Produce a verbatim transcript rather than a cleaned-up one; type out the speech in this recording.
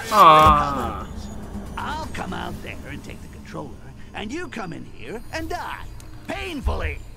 Aww. I'll come out there and take the controller, and you come in here and die. Painfully.